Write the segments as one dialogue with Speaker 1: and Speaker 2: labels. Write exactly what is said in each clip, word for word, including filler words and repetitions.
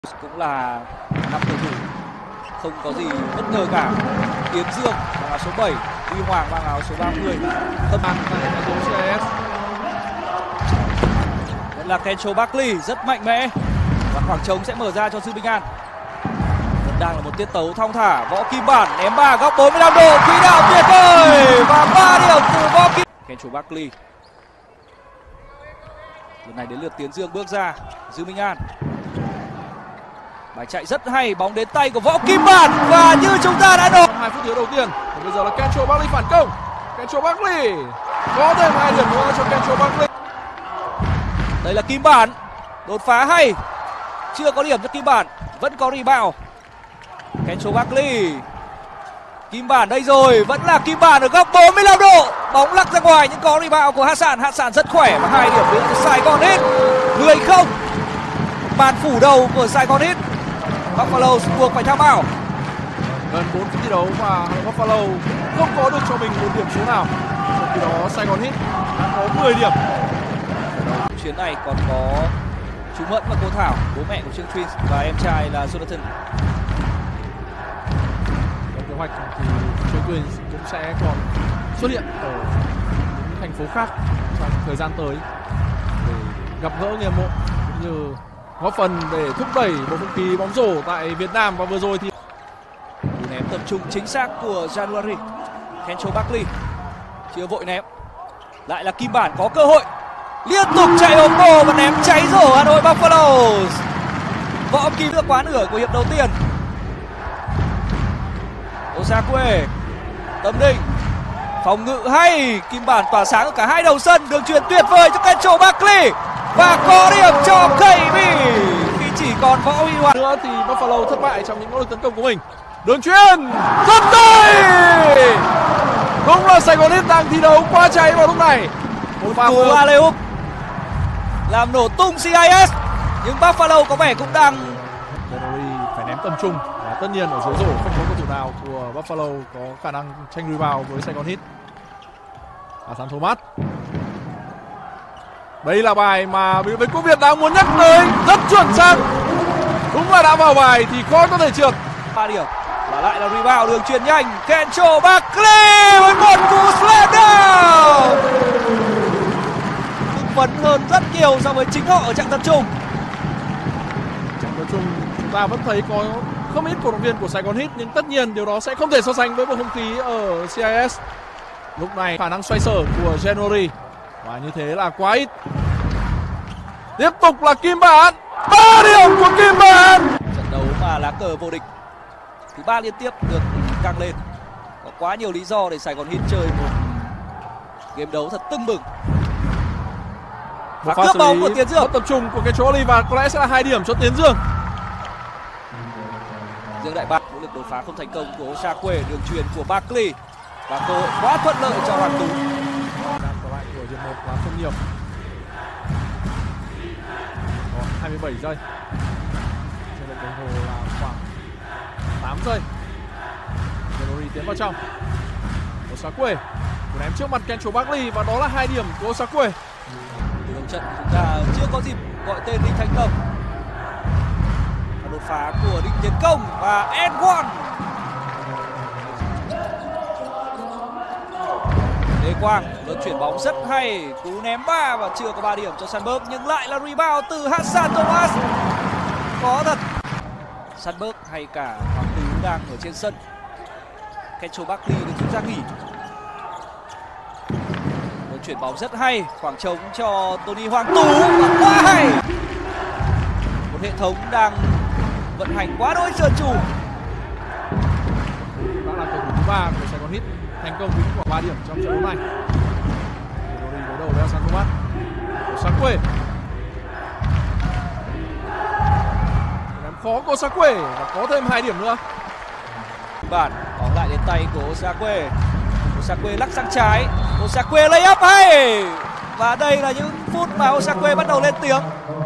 Speaker 1: Cũng là năm cầu thủ không có gì bất ngờ cả. Tiến Dương mang áo số bảy, Huy Hoàng mang áo số ba mươi. Tâm
Speaker 2: tại đội xê i ét.
Speaker 1: vẫn là Kencho Barkley rất mạnh mẽ và khoảng trống sẽ mở ra cho Dương Minh An. Vẫn đang là một tiết tấu thong thả. Võ Kim Bản ném ba góc bốn mươi lăm độ, quỹ đạo tuyệt vời và ba điểm từ Võ Kim. Kencho Barkley. Lần này đến lượt Tiến Dương bước ra. Dương Minh An. Bài chạy rất hay, bóng đến tay của Võ Kim Bản và như chúng ta đã nói.
Speaker 2: hai phút thiếu đầu tiên. Và bây giờ là Kencho Barkley phản công. Kencho Barkley có thêm hai điểm nữa cho Kencho Barkley.
Speaker 1: Đây là Kim Bản, đột phá hay, chưa có điểm cho Kim Bản, vẫn có rebound. Kencho Barkley, Kim Bản đây rồi, vẫn là Kim Bản ở góc bốn mươi lăm độ, bóng lắc ra ngoài nhưng có rebound của Hassan. Hassan rất khỏe và hai điểm nữa cho Sài Gòn Hit. mười không, màn phủ đầu của Sài Gòn Hit. Buffalo buộc phải tham ảo.
Speaker 2: Gần bốn phút thi đấu và Buffalo không có được cho mình một điểm số nào. Trong khi đó Sài Gòn Hit đã có mười điểm.
Speaker 1: Chuyến này còn có chú Mẫn và cô Thảo, bố mẹ của Trương Twins và em trai là Jonathan.
Speaker 2: Trong kế hoạch thì Trương Twins cũng sẽ còn xuất hiện ở những thành phố khác trong thời gian tới để gặp gỡ người hâm mộ cũng như góp phần để thúc đẩy bộ không khí bóng rổ tại Việt Nam. Và vừa rồi thì
Speaker 1: cú ném tập trung chính xác của January. Kencho Barkley chưa vội ném, lại là Kim Bản có cơ hội, liên tục chạy ống bồ và ném cháy rổ Hà Nội Buffalo. Võ Kim được quá nửa của hiệp đầu tiên. Osakue, Tâm Định, phòng ngự hay, Kim Bản tỏa sáng ở cả hai đầu sân, đường chuyền tuyệt vời cho Kencho Barkley và có điểm cho ca bê khi chỉ còn Võ Huy Hoàng
Speaker 2: nữa thì Buffalo thất bại trong những nỗ lực tấn công của mình. Đường chuyền rất hay, cũng là Sài Gòn Hit đang thi đấu quá cháy vào lúc này.
Speaker 1: Một pha cú alley-oop làm nổ tung xê i ét, nhưng Buffalo có vẻ cũng đang
Speaker 2: January phải ném tầm trung và tất nhiên ở dưới rổ không có cầu thủ nào của Buffalo có khả năng tranh rebound với Sài Gòn Hit. Hassan Thomas. Đây là bài mà với Quốc Việt đang muốn nhắc tới, rất chuẩn xác. Đúng là đã vào bài thì khó có thể trượt.
Speaker 1: ba điểm và lại là rebound, đường chuyền nhanh, Kencho Barkley với một cú slam down. Hưng phấn hơn rất nhiều so với chính họ ở trận tập trung.
Speaker 2: Trận tập trung chúng ta vẫn thấy có không ít cổ động viên của Sài Gòn Hit, nhưng tất nhiên điều đó sẽ không thể so sánh với bầu không khí ở xê i ét. Lúc này khả năng xoay sở của January và như thế là quá ít. Tiếp tục là Kim Bản, ba điểm của Kim Bản.
Speaker 1: Trận đấu mà lá cờ vô địch thứ ba liên tiếp được căng lên. Có quá nhiều lý do để Sài Gòn Hit chơi một game đấu thật tưng bừng. Và cướp bóng của Tiến Dương.
Speaker 2: Tập trung của cái chỗ và có lẽ sẽ là hai điểm cho Tiến Dương.
Speaker 1: Dương Đại Bác nỗ lực đột phá không thành công của Osakue, đường chuyền của Barkley và cơ hội quá thuận lợi cho Hoàng Tú.
Speaker 2: Đang còn lại của hiệp một là không nhiều. Còn hai mươi bảy giây. Trên lệnh đồng hồ là khoảng tám giây. January tiến vào trong. Osakue ném trước mặt Kencho Barkley và đó là hai điểm của Osakue.
Speaker 1: Từ đầu trận chúng ta chưa có dịp gọi tên Đinh Thanh Tâm. Và đột phá của Đinh Tiến Công và and one. Lê Quang luận chuyển bóng rất hay, cú ném ba và chưa có ba điểm cho Sandberg, nhưng lại là rebound từ Hassan Thomas. Có thật. Sandberg hay cả Hoàng Tú đang ở trên sân. Kencho Barkley được rút ra nghỉ. Luận chuyển bóng rất hay, khoảng trống cho Tony Hoàng Tú và quá hay. Một hệ thống đang vận hành quá đỗi trơn tru.
Speaker 2: Đó là cầu thủ thứ ba của Sài Gòn Hit thành công với khoảng ba điểm trong trận đấu này. January đối đầu với Hassan Thomas. Osakue. Ném khó của Osakue và có thêm hai điểm nữa.
Speaker 1: Bản bóng lại đến tay của Osakue. Osakue lắc sang trái. Osakue lay up hay. Và đây là những phút mà Osakue bắt đầu lên tiếng.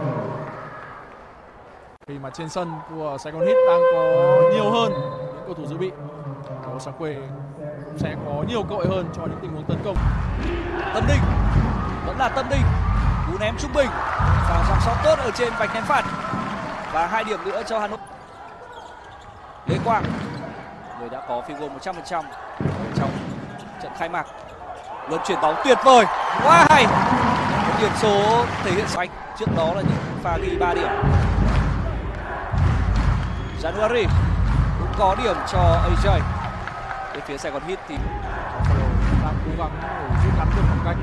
Speaker 2: Khi mà trên sân của Sài Gòn Hit đang có nhiều hơn những cầu thủ dự bị, Osakue cũng sẽ có nhiều cơ hội hơn cho những tình huống tấn công.
Speaker 1: Tâm Định, vẫn là Tâm Định, cú ném trung bình, và giằng sót tốt ở trên vạch ném phạt. và hai điểm nữa cho Hà Nội. Lê Quang, người đã có field goal một trăm phần trăm trong trận khai mạc. Luân chuyển bóng tuyệt vời, quá hay. Điểm số thể hiện xanh, trước đó là những pha ghi ba điểm. January cũng có điểm cho a jay. Bên phía Sài Gòn Heat thì
Speaker 2: đang cố gắng để rút ngắn được khoảng cách.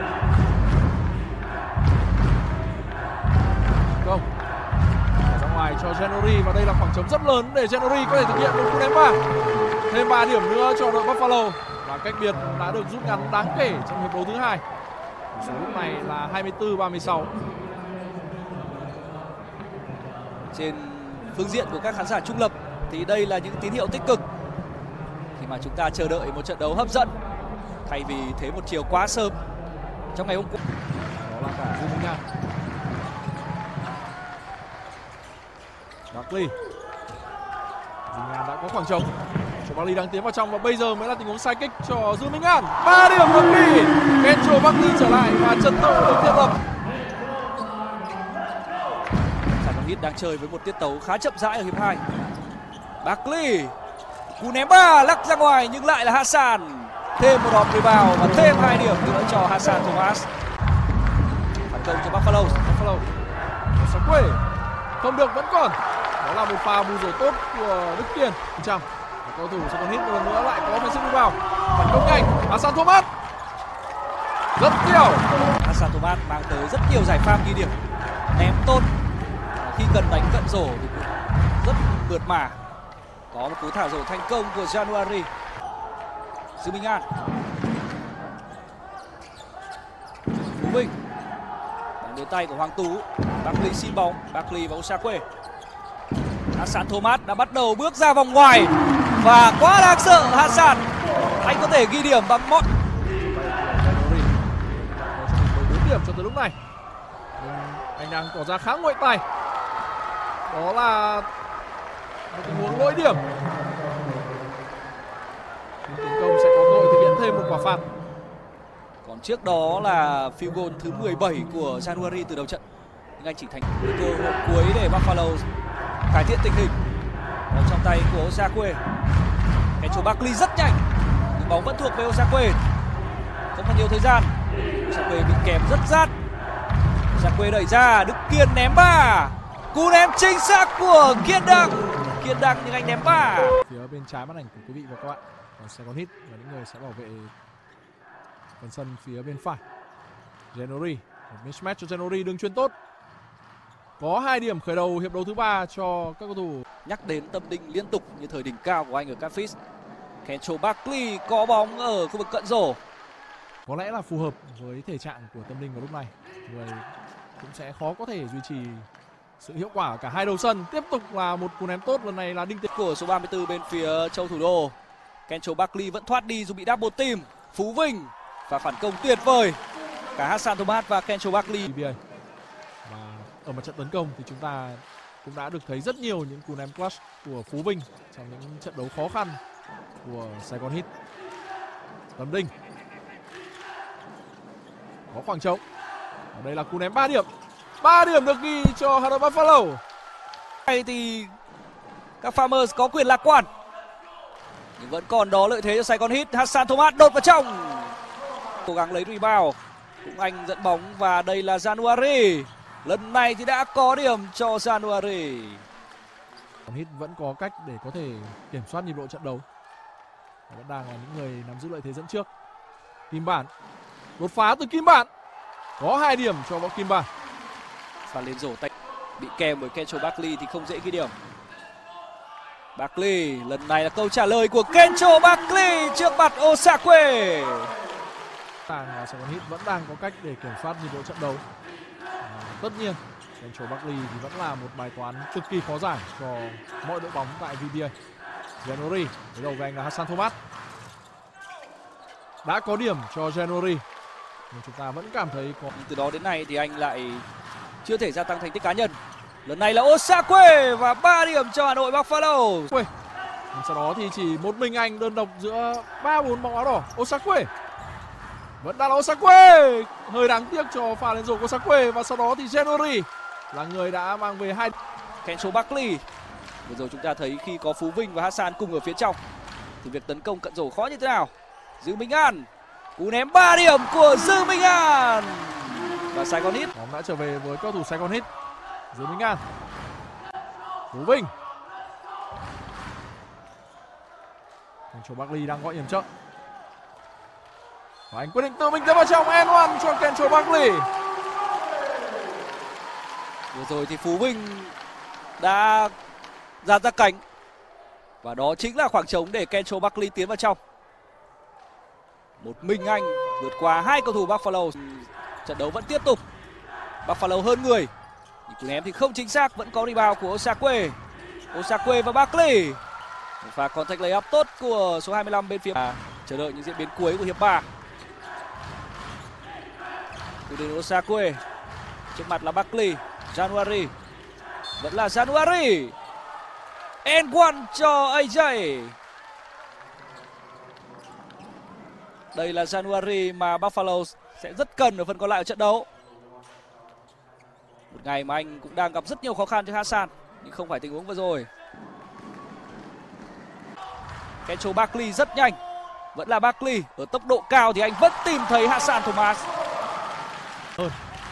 Speaker 2: Không. Ra ngoài cho January và đây là khoảng trống rất lớn để January có thể thực hiện được cú ném ba. Thêm ba điểm nữa cho đội Buffalo và cách biệt đã được rút ngắn đáng kể trong hiệp đấu thứ hai. Số lúc này là hai mươi tư ba mươi sáu.
Speaker 1: Trên phương diện của các khán giả trung lập thì đây là những tín hiệu tích cực khi mà chúng ta chờ đợi một trận đấu hấp dẫn thay vì thế một chiều quá sớm trong ngày hôm qua.
Speaker 2: Đó là cả Dương Minh Nga. Barkley. Dương Nga đã có khoảng trống. Cho Barkley đang tiến vào trong và bây giờ mới là tình huống sai kích cho Dương Minh An. ba điểm Barkley. Kencho Barkley trở lại và trận tụ được thiết lập.
Speaker 1: Sài Gòn Heat đang chơi với một tiết tấu khá chậm rãi ở hiệp hai. Barkley, cú ném ba lắc ra ngoài nhưng lại là Hassan. Thêm một đòn rebound và thêm hai điểm nữa cho Hassan Thomas. Phản công cho Buffalo.
Speaker 2: Buffalo. Osakwe. Không được, vẫn còn. Đó là một pha bù rổ tốt của Đức Kiên. Trăm. Cầu thủ Sài Gòn Heat một lần nữa lại có offensive rebound. Phản công nhanh. Hassan Thomas. Rất tiêu.
Speaker 1: Hassan Thomas mang tới rất nhiều giải pháp ghi điểm. Ném tốt. Khi cần đánh cận rổ thì cũng rất mượt mà. Có một cú thả rổ thành công của January. Dương Minh An. Phú Vinh. Bóng đến tay của Hoàng Tú. Barkley xin bóng. Barkley và Osakwe. Hassan Thomas đã bắt đầu bước ra vòng ngoài và quá đáng sợ. Hassan, anh có thể ghi điểm bằng mọi.
Speaker 2: bốn điểm cho tới lúc này. Anh đang tỏ ra khá nguội tay. Đó là một tình huống lỗi điểm. Tiến công sẽ có cơ hội thực hiện thêm một quả phạt.
Speaker 1: Còn trước đó là field goal thứ mười bảy của January từ đầu trận. Nhưng anh chỉ thành cơ hội cuối để Buffalo cải thiện tình hình. Bóng trong tay của Osakwe. Kencho Barkley rất nhanh nhưng bóng vẫn thuộc về Osakwe. Không còn nhiều thời gian. Osakwe bị kèm rất rát. Osakwe đẩy ra, Đức Kiên ném ba. Cú ném chính xác của Kiên Đăng. Kiên Đăng nhưng anh ném ba.
Speaker 2: Phía bên trái màn ảnh của quý vị và các bạn, còn Sài Gòn Heat và những người sẽ bảo vệ phần sân phía bên phải. January, một mismatch cho January, đường chuyền tốt. Có hai điểm khởi đầu hiệp đấu thứ ba cho các cầu thủ.
Speaker 1: Nhắc đến tâm linh liên tục như thời đỉnh cao của anh ở Campfis. Kencho Barkley có bóng ở khu vực cận rổ.
Speaker 2: Có lẽ là phù hợp với thể trạng của Tâm Linh vào lúc này. Người cũng sẽ khó có thể duy trì sự hiệu quả ở cả hai đầu sân. Tiếp tục là một cú ném tốt, lần này là Đinh Tiến
Speaker 1: của số ba mươi tư bên phía châu thủ đô. Kencho Barkley vẫn thoát đi dù bị double team. Phú Vinh và phản công tuyệt vời. Cả Hassan Thomas và Kencho Barkley.
Speaker 2: Và ở mặt trận tấn công thì chúng ta cũng đã được thấy rất nhiều những cú ném clutch của Phú Vinh trong những trận đấu khó khăn của Sài Gòn Heat. Tấm Đinh có khoảng trống. Ở đây là cú ném ba điểm. ba điểm được ghi cho Hà Nội Buffalo.
Speaker 1: Đây thì các Farmers có quyền lạc quan. Nhưng vẫn còn đó lợi thế cho Sài Gòn Heat. Hassan Thomas đột vào trong. Cố gắng lấy rebound. Cũng anh dẫn bóng và đây là January. Lần này thì đã có điểm cho January.
Speaker 2: Heat vẫn có cách để có thể kiểm soát nhịp độ trận đấu. Vẫn đang là những người nắm giữ lợi thế dẫn trước. Kim Bản. Đột phá từ Kim Bản. Có hai điểm cho bọn Kim Bản.
Speaker 1: Và lên rổ tay bị kèm bởi Kencho Barkley thì không dễ ghi điểm. Barkley, lần này là câu trả lời của Kencho Barkley trước mặt Osakwe.
Speaker 2: Sài Gòn Heat vẫn đang có cách để kiểm soát nhịp độ trận đấu. À, tất nhiên Kencho Barkley thì vẫn là một bài toán cực kỳ khó giải cho mọi đội bóng tại vê bê a. January, đối đầu với anh là Hassan Thomas. Đã có điểm cho January. Nhưng chúng ta vẫn cảm thấy có...
Speaker 1: Nhưng từ đó đến nay thì anh lại chưa thể gia tăng thành tích cá nhân. Lần này là Osakwe và ba điểm cho Hà Nội Buffalo.
Speaker 2: Nhưng sau đó thì chỉ một mình anh đơn độc giữa ba bốn bóng áo đỏ. Osakwe vẫn đang là Osakwe. Hơi đáng tiếc cho pha lên rổ của Osakwe. Và sau đó thì January là người đã mang về hai.
Speaker 1: Kencho Barkley. Vừa rồi chúng ta thấy khi có Phú Vinh và Hassan cùng ở phía trong thì việc tấn công cận rổ khó như thế nào. Dư Minh An, cú ném ba điểm của Dư Minh An và Sài Gòn Hit.
Speaker 2: Bóng đã trở về với cầu thủ Sài Gòn Hit. Dư Minh An, Phú Vinh. Kencho Barkley đang gọi điểm trợ. Và anh quyết định tự mình tiến vào trong and one cho Kencho Barkley.
Speaker 1: Vừa rồi thì Phú Vinh đã ra ra cánh và đó chính là khoảng trống để Kencho Barkley tiến vào trong. Một mình anh vượt qua hai cầu thủ Buffalo. Trận đấu vẫn tiếp tục. Buffalo hơn người. Nhưng cú ném thì không chính xác, vẫn có rebound của Osakwe. Osakwe và Barkley. Một pha contact layup tốt của số hai mươi lăm bên phía. À, chờ đợi những diễn biến cuối của hiệp ba. Từ đến Osakwe. Trước mặt là Barkley. January. Vẫn là January. And one cho a jay. Đây là January mà Buffalo sẽ rất cần ở phần còn lại của trận đấu. Một ngày mà anh cũng đang gặp rất nhiều khó khăn cho Hassan, nhưng không phải tình huống vừa rồi. Kencho Barkley rất nhanh. Vẫn là Barkley. Ở tốc độ cao thì anh vẫn tìm thấy Hassan Thomas.
Speaker 2: Hơn.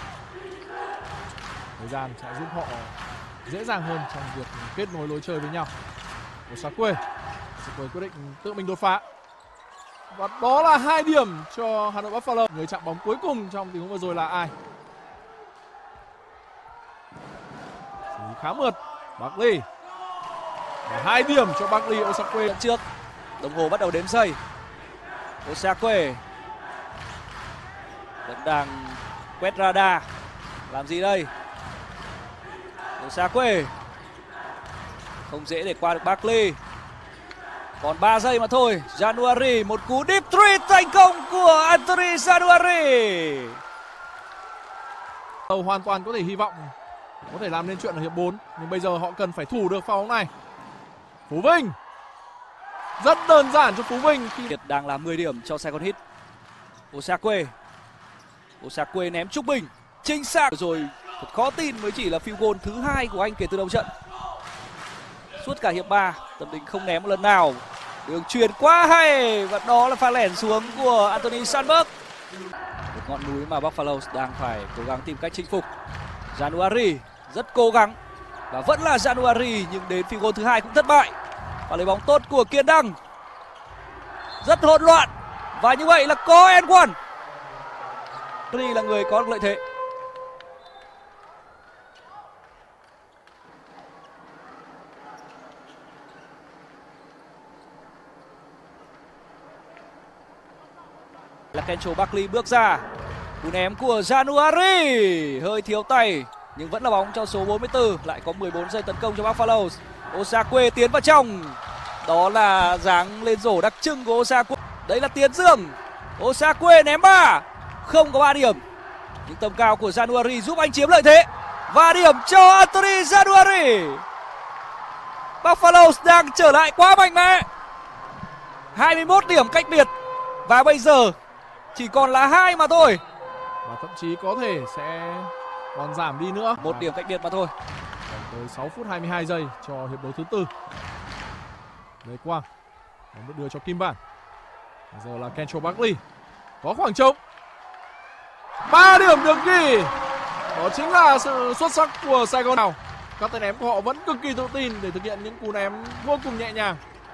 Speaker 2: Thời gian sẽ giúp họ dễ dàng hơn trong việc kết nối lối chơi với nhau. Osakwe. Osakwe quyết định tự mình đột phá. Và đó là hai điểm cho Hà Nội Buffalo. Người chạm bóng cuối cùng trong tình huống vừa rồi là ai? Xử lý khá mượt. Barkley. Và hai điểm cho Barkley. Osakwe
Speaker 1: trước. Đồng hồ bắt đầu đếm giây. Osakwe vẫn đang quét radar. Làm gì đây? Osakwe không dễ để qua được Barkley. Còn ba giây mà thôi. January, một cú deep three thành công của Anthony January.
Speaker 2: Tàu hoàn toàn có thể hy vọng có thể làm nên chuyện ở hiệp bốn, nhưng bây giờ họ cần phải thủ được pha bóng này. Phú Vinh. Rất đơn giản cho Phú Vinh khi
Speaker 1: Việt đang là mười điểm cho Sài Gòn Hit. Osakwe. Osakwe ném trung bình chính xác rồi. Thật khó tin mới chỉ là field goal thứ hai của anh kể từ đầu trận. Suốt cả hiệp ba, Tầm Đình không ném một lần nào. Đường truyền quá hay và đó là pha lẻn xuống của Anthony Sandberg. Một ngọn núi mà Buffalo đang phải cố gắng tìm cách chinh phục. January rất cố gắng và vẫn là January, nhưng đến field goal thứ hai cũng thất bại. Và lấy bóng tốt của Kiên Đăng. Rất hỗn loạn và như vậy là có and one. January là người có được lợi thế. Là Kencho Barkley bước ra. Cú ném của January hơi thiếu tay nhưng vẫn là bóng cho số bốn mươi tư. Lại có mười bốn giây tấn công cho Buffalo. Osakwe tiến vào trong. Đó là dáng lên rổ đặc trưng của Osakwe. Đấy là Tiến Dương. Osakwe ném ba. Không có ba điểm. Nhưng tầm cao của January giúp anh chiếm lợi thế. Và điểm cho Anthony January. Buffalo đang trở lại quá mạnh mẽ. hai mươi mốt điểm cách biệt. Và bây giờ chỉ còn là hai mà thôi.
Speaker 2: Và thậm chí có thể sẽ còn giảm đi nữa.
Speaker 1: Một điểm cách biệt mà thôi.
Speaker 2: Còn tới sáu phút hai mươi hai giây cho hiệp đấu thứ tư. Lê Quang bóng được đưa cho Kim Bản. Bây giờ là Kencho Barkley. Có khoảng trống. ba điểm được ghi. Đó chính là sự xuất sắc của Sài Gòn. Nào, các tay ném của họ vẫn cực kỳ tự tin để thực hiện những cú ném vô cùng nhẹ nhàng.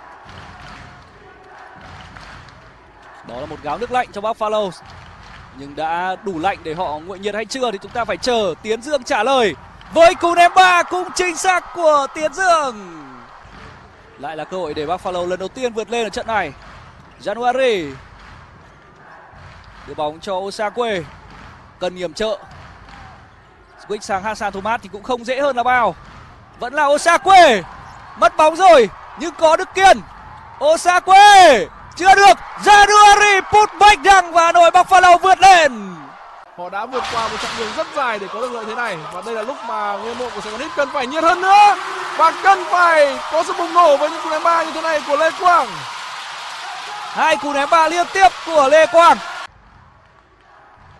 Speaker 1: Đó là một gáo nước lạnh cho Buffalo. Nhưng đã đủ lạnh để họ nguội nhiệt hay chưa thì chúng ta phải chờ Tiến Dương trả lời. Với cú ném ba cũng chính xác của Tiến Dương. Lại là cơ hội để Buffalo lần đầu tiên vượt lên ở trận này. January đưa bóng cho Osakwe. Cần nghiệm trợ. Switch sang Hassan Thomas thì cũng không dễ hơn là bao. Vẫn là Osakwe. Mất bóng rồi nhưng có Đức Kiên. Osakwe chưa được. January put back down và đội Buffalo vượt lên.
Speaker 2: Họ đã vượt qua một chặng đường rất dài để có được lợi thế này. Và đây là lúc mà người hâm mộ của Sài Gòn Hit cần phải nhiệt hơn nữa. Và cần phải có sự bùng nổ với những cú ném ba như thế này của Lê Quang.
Speaker 1: Hai cú ném ba liên tiếp của Lê Quang.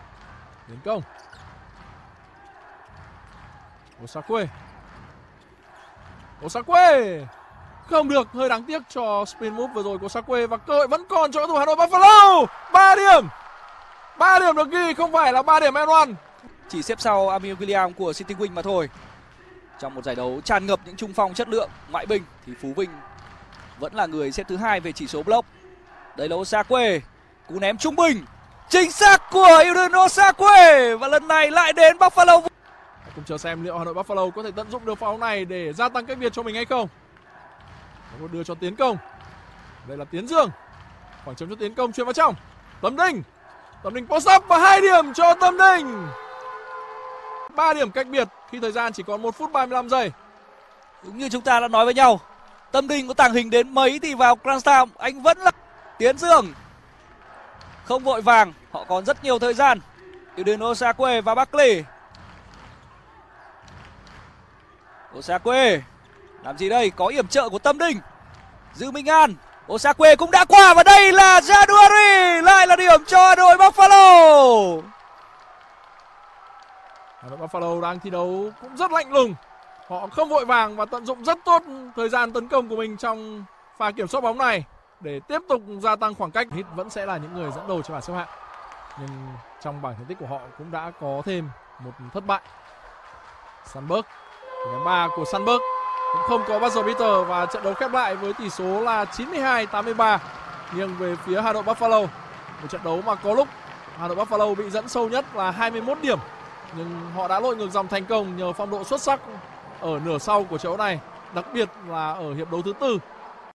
Speaker 2: Tiến công. Osakwe. Osakwe không được, hơi đáng tiếc cho spin move vừa rồi của Osakwe và cơ hội vẫn còn cho cầu thủ Hà Nội Buffalo. ba điểm. ba điểm được ghi, không phải là ba điểm and one.
Speaker 1: Chỉ xếp sau Amir William của City Wing mà thôi. Trong một giải đấu tràn ngập những trung phong chất lượng ngoại binh thì Phú Vinh vẫn là người xếp thứ hai về chỉ số block. Đây là Osakwe, cú ném trung bình chính xác của Uden Osakwe và lần này lại đến Buffalo.
Speaker 2: Cùng chờ xem liệu Hà Nội Buffalo có thể tận dụng được pha bóng này để gia tăng cách biệt cho mình hay không. Một đưa cho tiến công. Đây là Tiến Dương. Khoảng trống cho tiến công chuyền vào trong. Tâm Đinh. Tâm Đinh post up và hai điểm cho Tâm Đinh. ba điểm cách biệt khi thời gian chỉ còn một phút ba mươi lăm giây.
Speaker 1: Đúng như chúng ta đã nói với nhau, Tâm Đinh có tàng hình đến mấy thì vào Grand Slam anh vẫn là Tiến Dương. Không vội vàng, họ còn rất nhiều thời gian. Uden Osakwe và Barkley. Osakwe làm gì đây? Có yểm trợ của Tâm Đinh. Dư Minh An. Osakwe cũng đã qua và đây là January, lại là điểm cho Hà Nội Buffalo.
Speaker 2: Hà Nội Buffalo đang thi đấu cũng rất lạnh lùng. Họ không vội vàng và tận dụng rất tốt thời gian tấn công của mình trong pha kiểm soát bóng này để tiếp tục gia tăng khoảng cách. Hit vẫn sẽ là những người dẫn đầu cho bảng xếp hạng, nhưng trong bảng thành tích của họ cũng đã có thêm một thất bại. Sandberg, điểm ba của Sandberg cũng không có buzzer beater và trận đấu khép lại với tỷ số là chín mươi hai tám mươi ba nghiêng về phía Hà Nội Buffalo. Một trận đấu mà có lúc Hà Nội Buffalo bị dẫn sâu nhất là hai mươi mốt điểm, nhưng họ đã lội ngược dòng thành công nhờ phong độ xuất sắc ở nửa sau của trận đấu này, đặc biệt là ở hiệp đấu thứ tư.